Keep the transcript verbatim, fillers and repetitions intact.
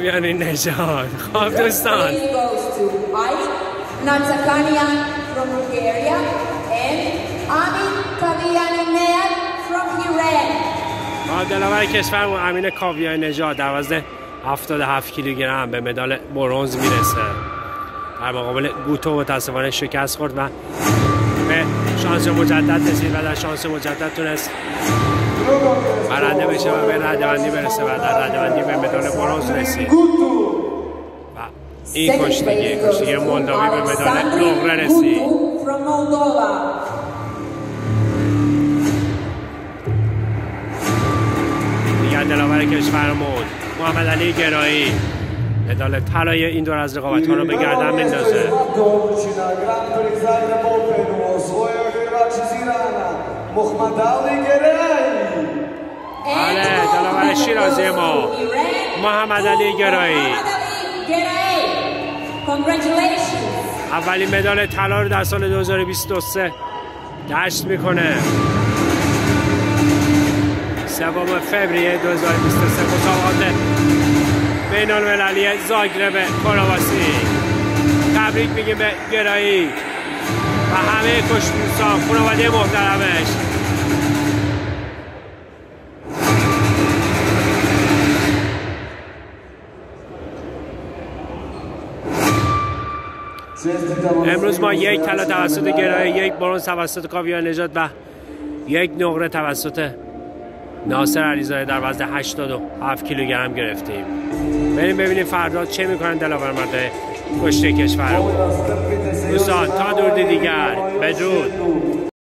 کاویانی نژاد. خب دوستان دلاور کشورمون امین کاویانی نژاد در وزن هفتاد و هفت کیلوگرم به مدال برنز میرسه. در مقابل گوتو متاسفانه شکست خورد و به شانس مجدد رسید و در شانس مجدد تونست برنده بشه و به رده‌بندی برسه و در رده‌بندی به مدال برنز رسید. و این کشتیگی کشتیگی مولداوی به مدال نقره رسید. دیگر دلاور کشورمون محمد علی گرایی مدال طلای این دور از رقابت‌ها رو به گردن میندازه. بله دلاور شیرازی ما محمد علی گرایی اولین مدال طلا رو در سال دو هزار و بیست و سه دشت میکنه. سوم فوریه دو هزار و بیست و سه مسابقات بین المللی زاگرب کرواسی. تبریک میگیم به گرایی و همه کشتی‌دوستان خانواده محترمش. امروز ما یک طلا توسط گرایی، یک برنز توسط کاویانی نژاد و یک نقره توسط ناصر علیزاده در وزن هشتاد و هفت کیلوگرم گرفتیم. بریم ببینیم فردا چه میکنن دلاور مرد کشتی کشورمون. دوستان تا دور دیگر بدرود.